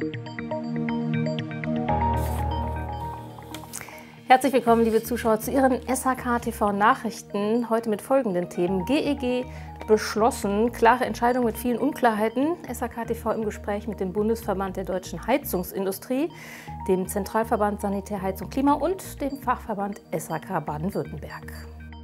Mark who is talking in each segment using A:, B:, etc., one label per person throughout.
A: Herzlich willkommen, liebe Zuschauer, zu Ihren SHK-TV-Nachrichten. Heute mit folgenden Themen. GEG beschlossen, klare Entscheidung mit vielen Unklarheiten. SHK-TV im Gespräch mit dem Bundesverband der deutschen Heizungsindustrie, dem Zentralverband Sanitär, Heizung, Klima und dem Fachverband SHK Baden-Württemberg.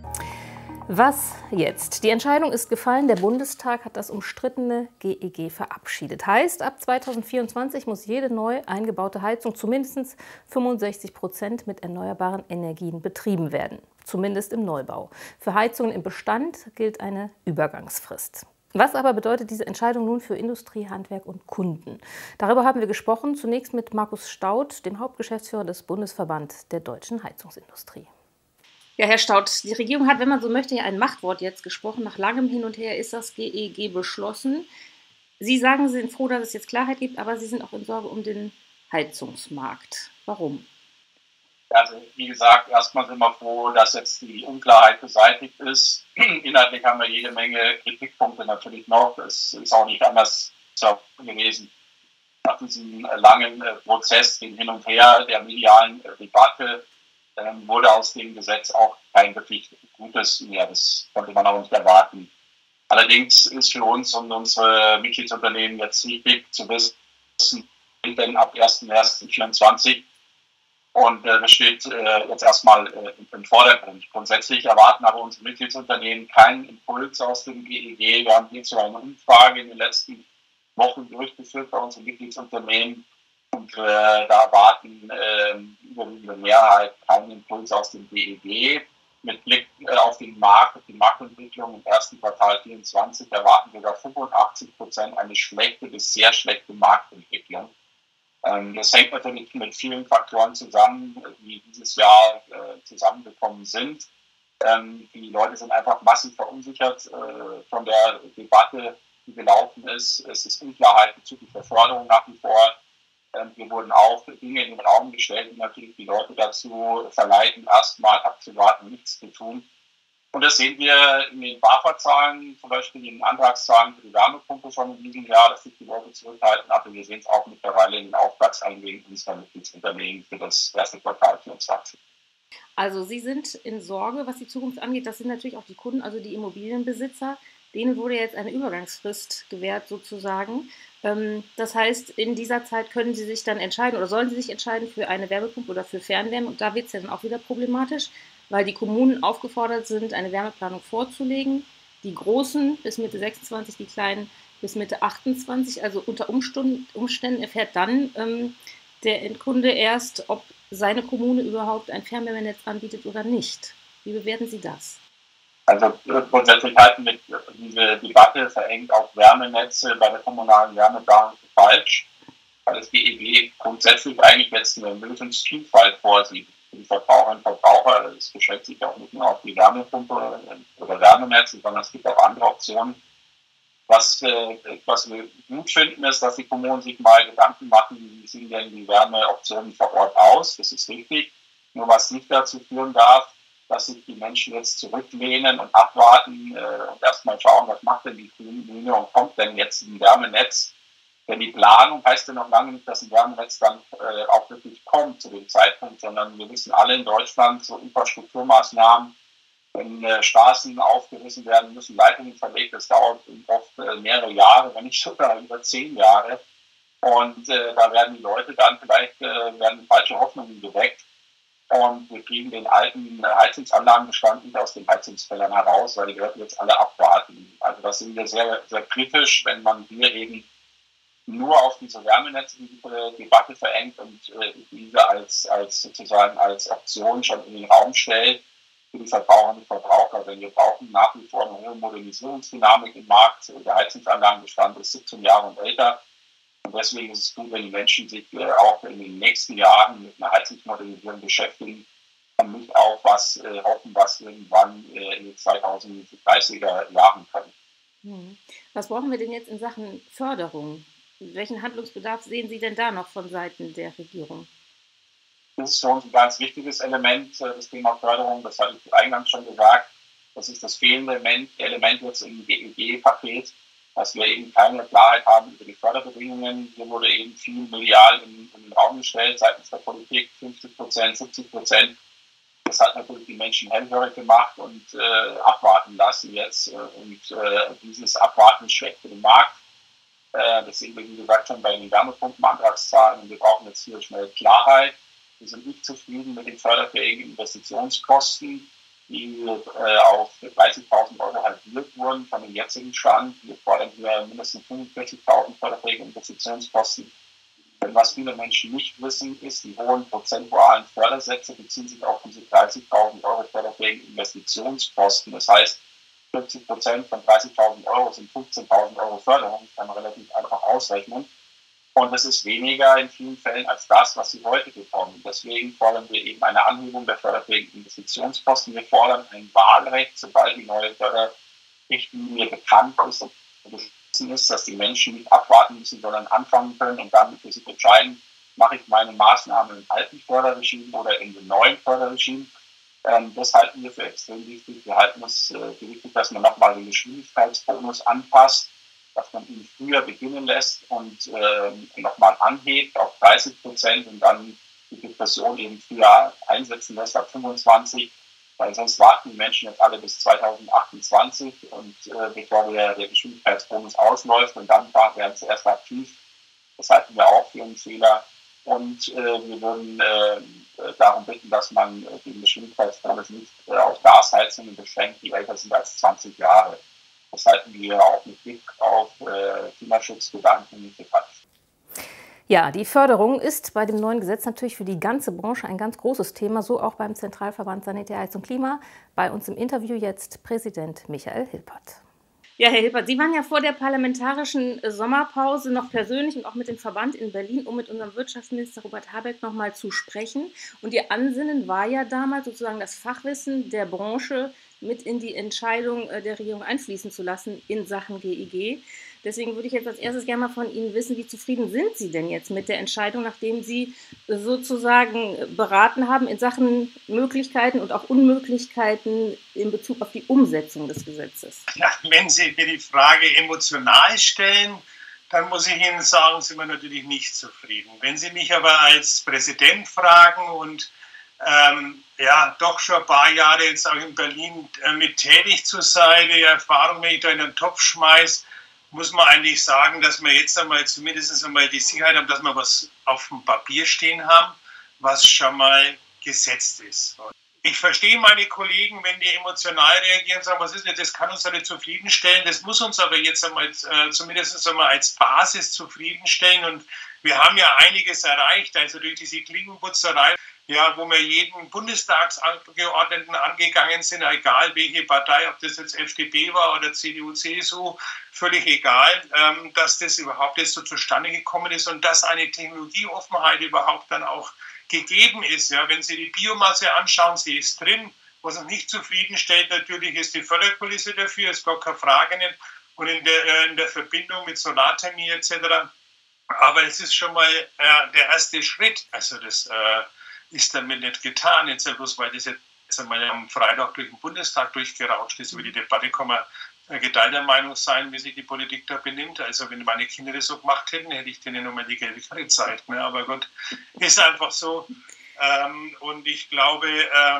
A: Was jetzt? Die Entscheidung ist gefallen. Der Bundestag hat das umstrittene GEG verabschiedet. Heißt, ab 2024 muss jede neu eingebaute Heizung zu mindestens 65% mit erneuerbaren Energien betrieben werden. Zumindest im Neubau. Für Heizungen im Bestand gilt eine Übergangsfrist. Was aber bedeutet diese Entscheidung nun für Industrie, Handwerk und Kunden? Darüber haben wir gesprochen. Zunächst mit Markus Staudt, dem Hauptgeschäftsführer des Bundesverbands der deutschen Heizungsindustrie. Ja, Herr Staudt, die Regierung hat, wenn man so möchte, ja ein Machtwort jetzt gesprochen. Nach langem Hin und Her ist das GEG beschlossen. Sie sagen, Sie sind froh, dass es jetzt Klarheit gibt, aber Sie sind auch in Sorge um den Heizungsmarkt. Warum?
B: Also wie gesagt, erstmal sind wir froh, dass jetzt die Unklarheit beseitigt ist. Inhaltlich haben wir jede Menge Kritikpunkte natürlich noch. Es ist auch nicht anders gewesen. Nach diesem langen Prozess, dem Hin und Her der medialen Debatte, wurde aus dem Gesetz auch kein wirklich Gutes mehr. Das konnte man auch nicht erwarten. Allerdings ist für uns und unsere Mitgliedsunternehmen jetzt wichtig zu wissen, denn ab 1.1.2024 und das steht jetzt erstmal im Vordergrund. Grundsätzlich erwarten aber unsere Mitgliedsunternehmen keinen Impuls aus dem GEG. Wir haben hierzu eine Umfrage in den letzten Wochen durchgeführt bei unseren Mitgliedsunternehmen. Und da erwarten überwiegende Mehrheit keinen Impuls aus dem GEG. Mit Blick auf den Markt, auf die Marktentwicklung im ersten Quartal 2024 erwarten sogar 85% eine schlechte bis sehr schlechte Marktentwicklung. Das hängt natürlich mit vielen Faktoren zusammen, die dieses Jahr zusammengekommen sind. Die Leute sind einfach massiv verunsichert von der Debatte, die gelaufen ist. Es ist Unklarheit bezüglich der Förderung nach wie vor. Hier wurden auch Dinge in den Raum gestellt, die natürlich die Leute dazu verleiten, erstmal abzuwarten, nichts zu tun. Und das sehen wir in den BAFA-Zahlen, zum Beispiel in den Antragszahlen für die Wärmepumpe schon in diesem Jahr, dass sich die Leute zurückhalten. Aber wir sehen es auch mittlerweile in den Auftragseingängen unserer Mitgliedsunternehmen für das erste Quartal 2024.
A: Also Sie sind in Sorge, was die Zukunft angeht. Das sind natürlich auch die Kunden, also die Immobilienbesitzer. Denen wurde jetzt eine Übergangsfrist gewährt sozusagen. Das heißt, in dieser Zeit können Sie sich dann entscheiden oder sollen Sie sich entscheiden für eine Wärmepumpe oder für Fernwärme. Und da wird es ja dann auch wieder problematisch, weil die Kommunen aufgefordert sind, eine Wärmeplanung vorzulegen. Die Großen bis Mitte 26, die Kleinen bis Mitte 28. Also unter Umständen erfährt dann der Endkunde erst, ob seine Kommune überhaupt ein Fernwärmenetz anbietet oder nicht. Wie bewerten Sie das?
B: Also grundsätzlich halten wir diese Debatte verengt auf Wärmenetze bei der kommunalen Wärmeplanung für falsch, weil das GEG grundsätzlich eigentlich jetzt eine Lösungsvielfalt vorsieht für die Verbraucherinnen und Verbraucher. Das beschränkt sich auch nicht nur auf die Wärmepumpe oder Wärmenetze, sondern es gibt auch andere Optionen. Was wir gut finden, ist, dass die Kommunen sich mal Gedanken machen, wie sehen denn die Wärmeoptionen vor Ort aus. Das ist richtig. Nur was nicht dazu führen darf, dass sich die Menschen jetzt zurücklehnen und abwarten und erstmal schauen, was macht denn die Kommune und kommt denn jetzt ein Wärmenetz. Denn die Planung heißt ja noch lange nicht, dass ein Wärmenetz dann auch wirklich kommt zu dem Zeitpunkt, sondern wir wissen alle in Deutschland, so Infrastrukturmaßnahmen, wenn Straßen aufgerissen werden müssen, Leitungen verlegt, das dauert oft mehrere Jahre, wenn nicht sogar über 10 Jahre. Und da werden die Leute dann vielleicht werden falsche Hoffnungen geweckt. Und wir kriegen den alten Heizungsanlagenbestand nicht aus den Heizungsfällen heraus, weil die Leute jetzt alle abwarten. Also das sind wir sehr, sehr kritisch, wenn man hier eben nur auf diese Wärmenetze die Debatte verengt und diese als sozusagen als Option schon in den Raum stellt für die Verbraucherinnen und Verbraucher. Denn wir brauchen nach wie vor eine hohe Modernisierungsdynamik im Markt. Der Heizungsanlagenbestand ist 17 Jahre und älter. Und deswegen ist es gut, wenn die Menschen sich auch in den nächsten Jahren mit einer Heizungsmodernisierung beschäftigen und nicht auf was hoffen, was irgendwann in den 2030er Jahren kommt.
A: Was brauchen wir denn jetzt in Sachen Förderung? Welchen Handlungsbedarf sehen Sie denn da noch von Seiten der Regierung?
B: Das ist für uns ein ganz wichtiges Element, das Thema Förderung. Das hatte ich eingangs schon gesagt. Das ist das fehlende Element jetzt im GEG-Paket. dass wir eben keine Klarheit haben über die Förderbedingungen. Hier wurde eben viel medial in den Raum gestellt seitens der Politik, 50%, 70%. Das hat natürlich die Menschen hellhörig gemacht und abwarten lassen jetzt. Dieses Abwarten schwächt den Markt. Das sehen wir, wie gesagt, schon bei den Wärmepumpenantragszahlen. Und wir brauchen jetzt hier schnell Klarheit. Wir sind nicht zufrieden mit den förderfähigen Investitionskosten, die auf 30.000 Euro halbiert wurden von dem jetzigen Stand. Wir fordern hier mindestens 45.000 förderfähige Investitionskosten. Denn was viele Menschen nicht wissen, ist, die hohen prozentualen Fördersätze beziehen sich auf diese 30.000 Euro förderfähigen Investitionskosten. Das heißt, 50% von 30.000 Euro sind 15.000 Euro Förderung. Das kann man relativ einfach ausrechnen. Und das ist weniger in vielen Fällen als das, was sie heute bekommen. Deswegen fordern wir eben eine Anhebung der förderfähigen Investitionskosten. Wir fordern ein Wahlrecht, sobald die neue Förderrichtlinie bekannt ist und beschlossen ist, dass die Menschen nicht abwarten müssen, sondern anfangen können und dann für sich entscheiden, mache ich meine Maßnahmen im alten Förderregime oder in dem neuen Förderregime. Das halten wir für extrem wichtig. Wir halten es für wichtig, dass man nochmal den Geschwindigkeitsbonus anpasst, dass man ihn früher beginnen lässt und nochmal anhebt auf 30% und dann die Depression eben früher einsetzen lässt auf 25%, weil sonst warten die Menschen jetzt alle bis 2028 und bevor der Geschwindigkeitsbonus ausläuft und dann werden sie erst aktiv. Das halten wir auch für einen Fehler. Und wir würden darum bitten, dass man den Geschwindigkeitsbonus nicht auf Gasheizungen beschränkt, die älter sind als 20 Jahre. Das halten wir auch mit Blick auf Klimaschutzgedanken nicht bekannt.
A: Ja, die Förderung ist bei dem neuen Gesetz natürlich für die ganze Branche ein ganz großes Thema, so auch beim Zentralverband Sanitär, Heizung, Klima. Bei uns im Interview jetzt Präsident Michael Hilpert. Ja, Herr Hilpert, Sie waren ja vor der parlamentarischen Sommerpause noch persönlich und auch mit dem Verband in Berlin, um mit unserem Wirtschaftsminister Robert Habeck noch mal zu sprechen. Und Ihr Ansinnen war ja damals sozusagen das Fachwissen der Branche mit in die Entscheidung der Regierung einfließen zu lassen in Sachen GEG. Deswegen würde ich jetzt als erstes gerne mal von Ihnen wissen, wie zufrieden sind Sie denn jetzt mit der Entscheidung, nachdem Sie sozusagen beraten haben in Sachen Möglichkeiten und auch Unmöglichkeiten in Bezug auf die Umsetzung des Gesetzes?
C: Ja, wenn Sie mir die Frage emotional stellen, dann muss ich Ihnen sagen, sind wir natürlich nicht zufrieden. Wenn Sie mich aber als Präsident fragen und doch schon ein paar Jahre jetzt auch in Berlin mit tätig zu sein, die Erfahrung, wenn ich da in den Topf schmeiße, muss man eigentlich sagen, dass wir jetzt einmal zumindest einmal die Sicherheit haben, dass wir was auf dem Papier stehen haben, was schon mal gesetzt ist. Ich verstehe meine Kollegen, wenn die emotional reagieren und sagen, was ist denn, das kann uns ja nicht zufriedenstellen, das muss uns aber jetzt einmal zumindest einmal als Basis zufriedenstellen und wir haben ja einiges erreicht, also durch diese Klinkenputzerei, ja, wo wir jeden Bundestagsabgeordneten angegangen sind, egal welche Partei, ob das jetzt FDP war oder CDU, CSU, völlig egal, dass das überhaupt jetzt so zustande gekommen ist und dass eine Technologieoffenheit überhaupt dann auch gegeben ist. Ja, wenn Sie die Biomasse anschauen, sie ist drin. Was uns nicht zufriedenstellt natürlich ist die Förderkulisse dafür, ist gar keine Frage nicht. Und in der Verbindung mit Solarthermie etc. Aber es ist schon mal der erste Schritt. Also das ist damit nicht getan, jetzt bloß weil das jetzt einmal am Freitag durch den Bundestag durchgerauscht ist. Über die Debatte kann man geteilter Meinung sein, wie sich die Politik da benimmt. Also wenn meine Kinder das so gemacht hätten, hätte ich denen nochmal die gelbe Karte gezeigt. Ne? Aber Gott, ist einfach so. Und ich glaube,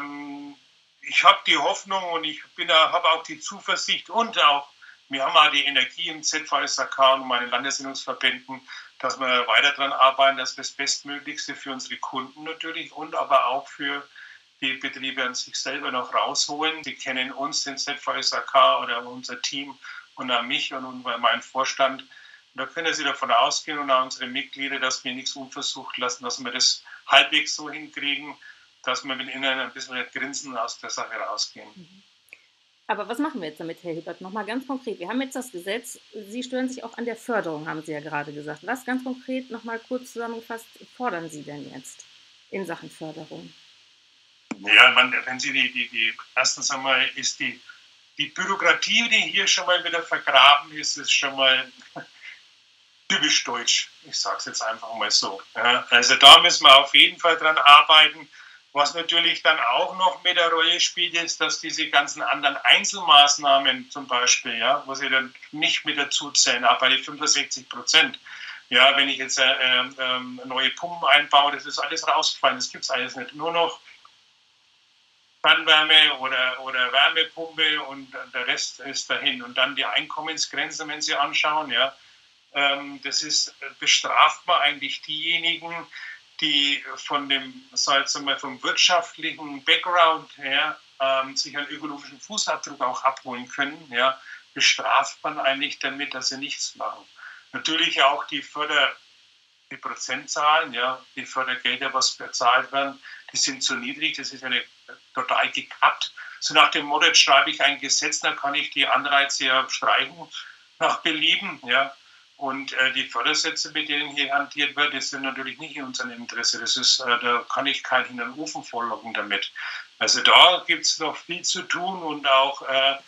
C: ich habe die Hoffnung und ich habe auch die Zuversicht und auch, wir haben auch die Energie im ZVSAK und meinen Landesinnungsverbänden, dass wir weiter daran arbeiten, dass wir das Bestmöglichste für unsere Kunden natürlich und aber auch für die Betriebe an sich selber noch rausholen. Sie kennen uns, den ZVSAK oder unser Team und auch mich und meinen Vorstand. Und da können Sie davon ausgehen und auch unsere Mitglieder, dass wir nichts unversucht lassen, dass wir das halbwegs so hinkriegen, dass wir mit ihnen ein bisschen mit Grinsen aus der Sache rausgehen.
A: Aber was machen wir jetzt damit, Herr Hilpert? Nochmal ganz konkret. Wir haben jetzt das Gesetz. Sie stören sich auch an der Förderung, haben Sie ja gerade gesagt. Was ganz konkret, nochmal kurz zusammengefasst, fordern Sie denn jetzt in Sachen Förderung?
C: Ja, wenn Sie erstens einmal ist die Bürokratie, die hier schon mal wieder vergraben ist schon mal typisch deutsch. Ich sage es jetzt einfach mal so. Ja, also da müssen wir auf jeden Fall dran arbeiten, Was natürlich dann auch noch mit der Rolle spielt, ist, dass diese ganzen anderen Einzelmaßnahmen zum Beispiel, ja, wo sie dann nicht mit dazu zählen, auch bei den 65%. Ja, wenn ich jetzt neue Pumpen einbaue, das ist alles rausgefallen, das gibt es alles nicht. Nur noch Fernwärme oder Wärmepumpe und der Rest ist dahin. Und dann die Einkommensgrenzen, wenn Sie anschauen, ja, bestraft man eigentlich diejenigen, die von dem, vom wirtschaftlichen Background her sich einen ökologischen Fußabdruck auch abholen können, ja, bestraft man eigentlich damit, dass sie nichts machen. Natürlich auch die Prozentzahlen, ja, die Fördergelder, was bezahlt werden, die sind zu niedrig, das ist total gekappt. So nach dem Motto, jetzt schreibe ich ein Gesetz, dann kann ich die Anreize ja streichen nach Belieben, ja. Und die Fördersätze, mit denen hier hantiert wird, die sind natürlich nicht in unserem Interesse. Da kann ich keinen in den Ofen vorlocken damit. Also da gibt es noch viel zu tun und auch,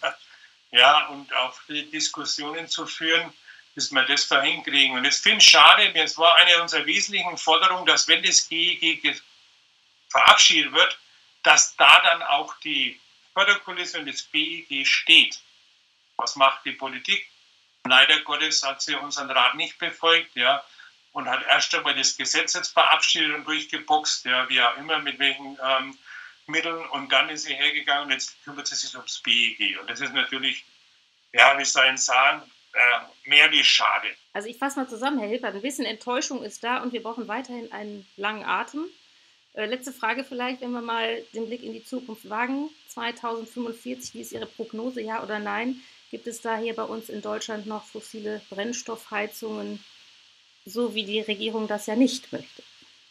C: viele Diskussionen zu führen, bis wir das da hinkriegen. Und das finde ich schade. Es war eine unserer wesentlichen Forderungen, dass wenn das GEG verabschiedet wird, dass da dann auch die Förderkulisse und das BEG steht. Was macht die Politik? Leider Gottes hat sie unseren Rat nicht befolgt, ja, und hat erst einmal das Gesetz jetzt verabschiedet und durchgeboxt, ja, wie auch immer, mit welchen Mitteln, und dann ist sie hergegangen und jetzt kümmert sie sich ums BEG. Und das ist natürlich, ja, wie soll ich sagen, mehr wie schade.
A: Also ich fasse mal zusammen, Herr Hilpert, ein bisschen Enttäuschung ist da und wir brauchen weiterhin einen langen Atem. Letzte Frage vielleicht, wenn wir mal den Blick in die Zukunft wagen. 2045, wie ist Ihre Prognose, ja oder nein? Gibt es da hier bei uns in Deutschland noch fossile Brennstoffheizungen, so wie die Regierung das ja nicht möchte?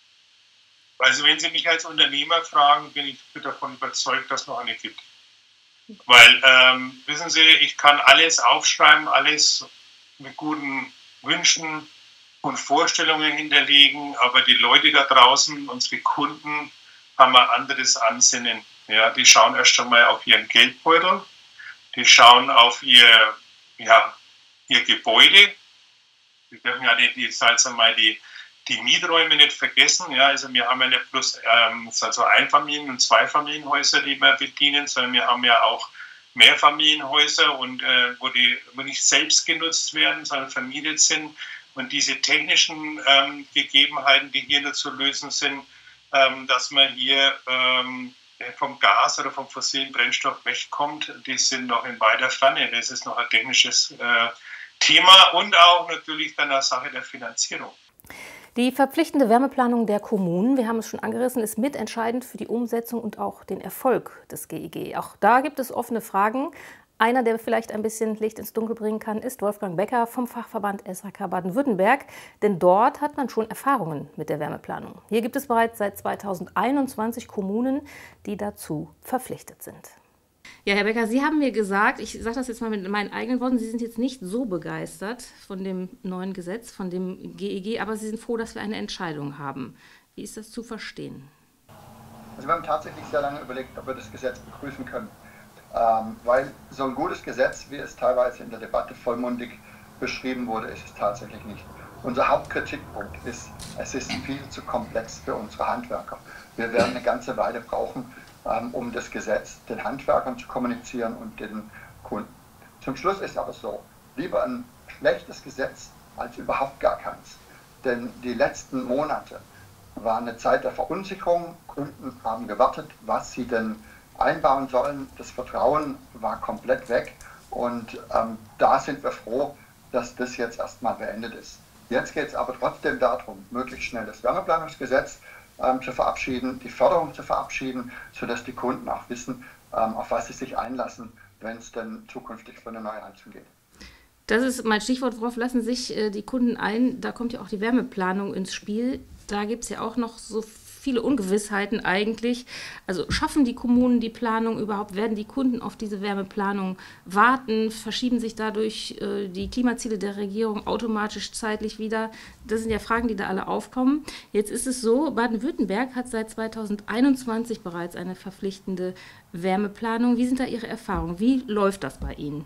C: Also wenn Sie mich als Unternehmer fragen, bin ich davon überzeugt, dass es noch eine gibt. Weil, wissen Sie, ich kann alles aufschreiben, alles mit guten Wünschen und Vorstellungen hinterlegen, aber die Leute da draußen, unsere Kunden, haben ein anderes Ansinnen. Ja, die schauen erst einmal auf ihren Geldbeutel. Die schauen auf ihr Gebäude. Wir dürfen ja die Mieträume nicht vergessen. Ja, also wir haben ja nicht bloß Einfamilien- und Zweifamilienhäuser, die wir bedienen, sondern wir haben ja auch Mehrfamilienhäuser, und wo nicht selbst genutzt werden, sondern vermietet sind. Und diese technischen Gegebenheiten, die hier nur zu lösen sind, dass man hier vom Gas oder vom fossilen Brennstoff wegkommt, die sind noch in weiter Ferne. Das ist noch ein technisches Thema und auch natürlich dann eine Sache der Finanzierung.
A: Die verpflichtende Wärmeplanung der Kommunen, wir haben es schon angerissen, ist mitentscheidend für die Umsetzung und auch den Erfolg des GEG. Auch da gibt es offene Fragen. Einer, der vielleicht ein bisschen Licht ins Dunkel bringen kann, ist Wolfgang Becker vom Fachverband SHK Baden-Württemberg. Denn dort hat man schon Erfahrungen mit der Wärmeplanung. Hier gibt es bereits seit 2021 Kommunen, die dazu verpflichtet sind. Ja, Herr Becker, Sie haben mir gesagt, ich sage das jetzt mal mit meinen eigenen Worten, Sie sind jetzt nicht so begeistert von dem neuen Gesetz, von dem GEG, aber Sie sind froh, dass wir eine Entscheidung haben. Wie ist das zu verstehen?
D: Also wir haben tatsächlich sehr lange überlegt, ob wir das Gesetz begrüßen können. Weil so ein gutes Gesetz, wie es teilweise in der Debatte vollmundig beschrieben wurde, ist es tatsächlich nicht. Unser Hauptkritikpunkt ist, es ist viel zu komplex für unsere Handwerker. Wir werden eine ganze Weile brauchen, um das Gesetz den Handwerkern zu kommunizieren und den Kunden. Zum Schluss ist aber so, lieber ein schlechtes Gesetz als überhaupt gar keins. Denn die letzten Monate waren eine Zeit der Verunsicherung. Kunden haben gewartet, was sie denn einbauen sollen. Das Vertrauen war komplett weg und da sind wir froh, dass das jetzt erstmal beendet ist. Jetzt geht es aber trotzdem darum, möglichst schnell das Wärmeplanungsgesetz zu verabschieden, die Förderung zu verabschieden, sodass die Kunden auch wissen, auf was sie sich einlassen, wenn es denn zukünftig für eine neue Heizung geht.
A: Das ist mein Stichwort, worauf lassen sich die Kunden ein? Da kommt ja auch die Wärmeplanung ins Spiel. Da gibt es ja auch noch so viele Ungewissheiten eigentlich. Also schaffen die Kommunen die Planung überhaupt? Werden die Kunden auf diese Wärmeplanung warten? Verschieben sich dadurch die Klimaziele der Regierung automatisch zeitlich wieder? Das sind ja Fragen, die da alle aufkommen. Jetzt ist es so, Baden-Württemberg hat seit 2021 bereits eine verpflichtende Wärmeplanung. Wie sind da Ihre Erfahrungen? Wie läuft das bei Ihnen?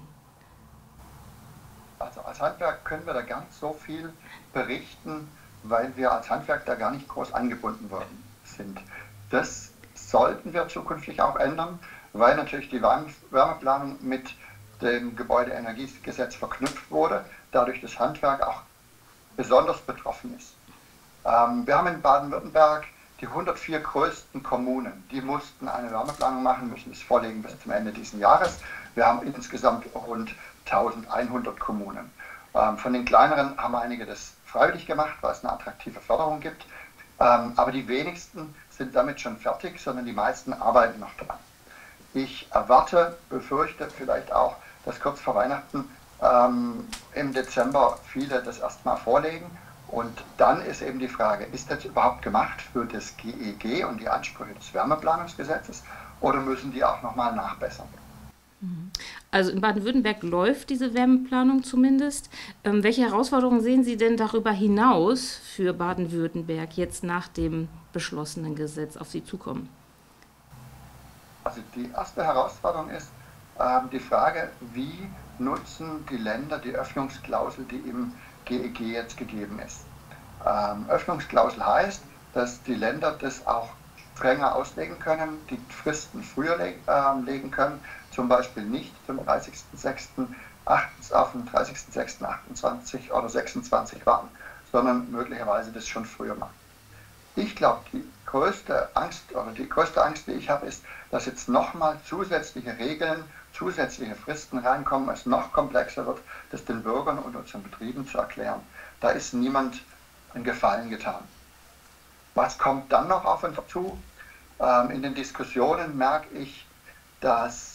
D: Also als Handwerk können wir da gar nicht so viel berichten, weil wir als Handwerk da gar nicht groß angebunden worden sind. Das sollten wir zukünftig auch ändern, weil natürlich die Wärmeplanung mit dem Gebäudeenergiegesetz verknüpft wurde, dadurch das Handwerk auch besonders betroffen ist. Wir haben in Baden-Württemberg die 104 größten Kommunen, die mussten eine Wärmeplanung machen, müssen es vorlegen bis zum Ende dieses Jahres. Wir haben insgesamt rund 1100 Kommunen. Von den kleineren haben einige das freiwillig gemacht, weil es eine attraktive Förderung gibt. Aber die wenigsten sind damit schon fertig, sondern die meisten arbeiten noch dran. Ich erwarte, befürchte vielleicht auch, dass kurz vor Weihnachten im Dezember viele das erstmal vorlegen. Und dann ist eben die Frage, ist das überhaupt gemacht für das GEG und die Ansprüche des Wärmeplanungsgesetzes oder müssen die auch nochmal nachbessern?
A: Also in Baden-Württemberg läuft diese Wärmeplanung zumindest. Welche Herausforderungen sehen Sie denn darüber hinaus für Baden-Württemberg jetzt nach dem beschlossenen Gesetz auf Sie zukommen?
D: Also die erste Herausforderung ist die Frage, wie nutzen die Länder die Öffnungsklausel, die im GEG jetzt gegeben ist. Öffnungsklausel heißt, dass die Länder das auch strenger auslegen können, die Fristen früher legen können, zum Beispiel nicht zum 30.06. auf den 30.06.28 oder 26 warten, sondern möglicherweise das schon früher machen. Ich glaube, die größte Angst, die ich habe, ist, dass jetzt nochmal zusätzliche Regeln, zusätzliche Fristen reinkommen, es noch komplexer wird, das den Bürgern und unseren Betrieben zu erklären. Da ist niemand einen Gefallen getan. Was kommt dann noch auf uns zu? In den Diskussionen merke ich, dass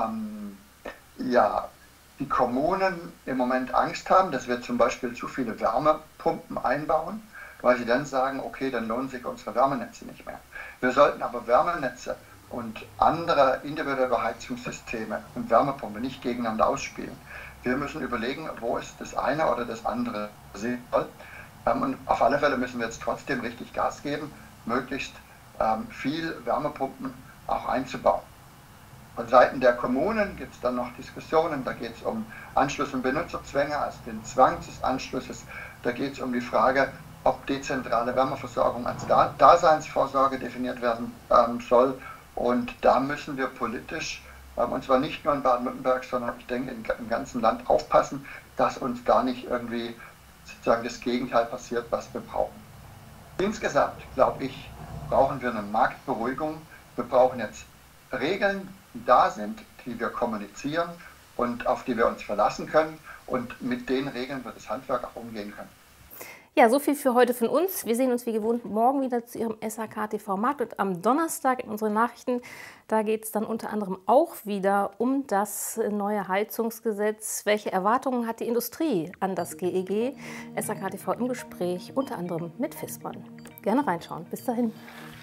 D: die Kommunen im Moment Angst haben, dass wir zum Beispiel zu viele Wärmepumpen einbauen, weil sie dann sagen, okay, dann lohnen sich unsere Wärmenetze nicht mehr. Wir sollten aber Wärmenetze und andere individuelle Heizungssysteme und Wärmepumpe nicht gegeneinander ausspielen. Wir müssen überlegen, wo ist das eine oder das andere sinnvoll. Und auf alle Fälle müssen wir jetzt trotzdem richtig Gas geben, möglichst viel Wärmepumpen auch einzubauen. Von Seiten der Kommunen gibt es dann noch Diskussionen, da geht es um Anschluss- und Benutzerzwänge, also den Zwang des Anschlusses. Da geht es um die Frage, ob dezentrale Wärmeversorgung als Daseinsvorsorge definiert werden soll. Und da müssen wir politisch, und zwar nicht nur in Baden-Württemberg, sondern ich denke im ganzen Land aufpassen, dass uns da nicht irgendwie sozusagen das Gegenteil passiert, was wir brauchen. Insgesamt, glaube ich, brauchen wir eine Marktberuhigung. Wir brauchen jetzt Regeln, die da sind, die wir kommunizieren und auf die wir uns verlassen können. Und mit den Regeln wird das Handwerk auch umgehen können.
A: Ja, so viel für heute von uns. Wir sehen uns wie gewohnt morgen wieder zu Ihrem SAK-TV-Markt und am Donnerstag in unseren Nachrichten. Da geht es dann unter anderem auch wieder um das neue Heizungsgesetz. Welche Erwartungen hat die Industrie an das GEG? SAK-TV im Gespräch, unter anderem mit Viessmann. Gerne reinschauen. Bis dahin.